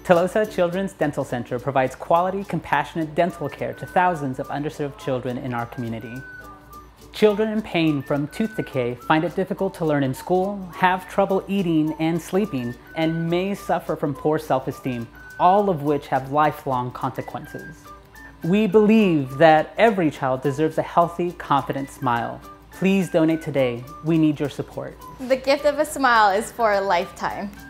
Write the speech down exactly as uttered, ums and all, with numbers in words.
Tolosa Children's Dental Center provides quality, compassionate dental care to thousands of underserved children in our community. Children in pain from tooth decay find it difficult to learn in school, have trouble eating and sleeping, and may suffer from poor self-esteem, all of which have lifelong consequences. We believe that every child deserves a healthy, confident smile. Please donate today. We need your support. The gift of a smile is for a lifetime.